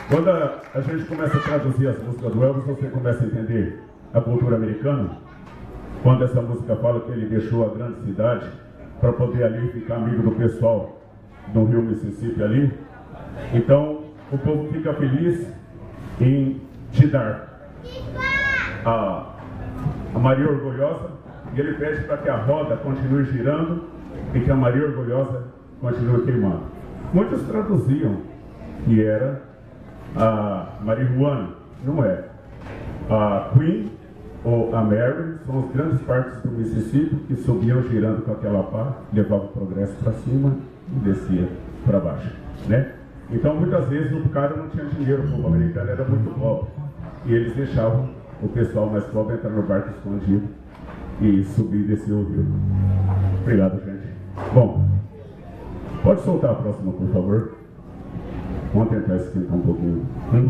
Quando a gente começa a traduzir as músicas do Elvis, você começa a entender a cultura americana. Quando essa música fala que ele deixou a grande cidade para poder ali ficar amigo do pessoal do Rio Mississippi ali. Então, o povo fica feliz em te dar a Maria Orgulhosa, e ele pede para que a roda continue girando e que a Maria Orgulhosa continue queimando. Muitos traduziam que era a marihuana, não é. A Queen ou a Mary são os grandes parques do Mississippi que subiam girando com aquela pá, levavam o progresso para cima e descia para baixo, né? Então muitas vezes o cara não tinha dinheiro, o povo americano era muito pobre, e eles deixavam o pessoal mais pobre entrar no barco escondido e subir e descer o rio. Obrigado, gente. Bom, pode soltar a próxima, por favor. Vamos tentar esquentar um pouquinho.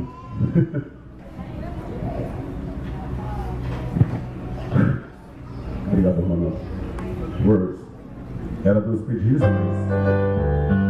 Obrigado, Ronaldo. Words. Era dos pedidos, mas...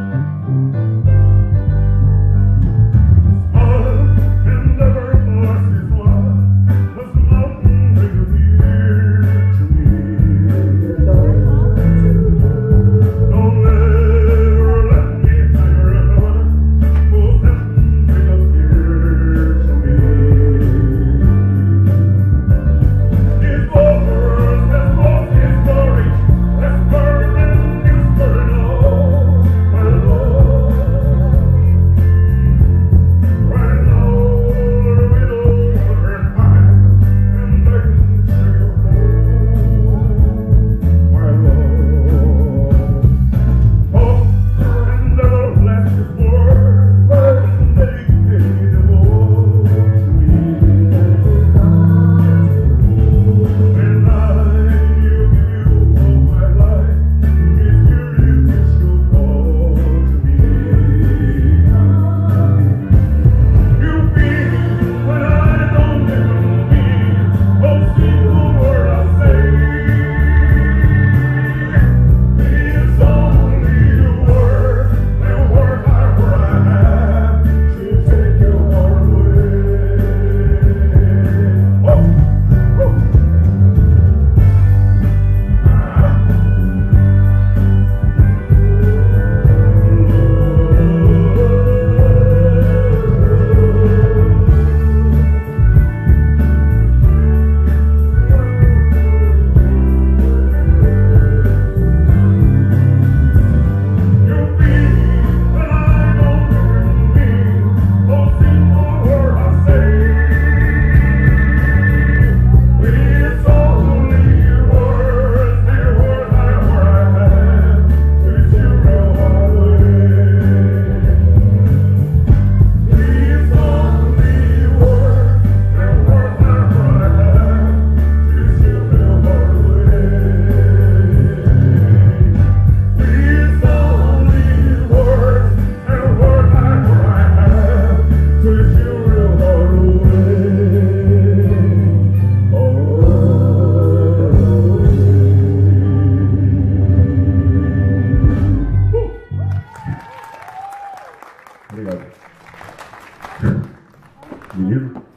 Obrigado. Menino?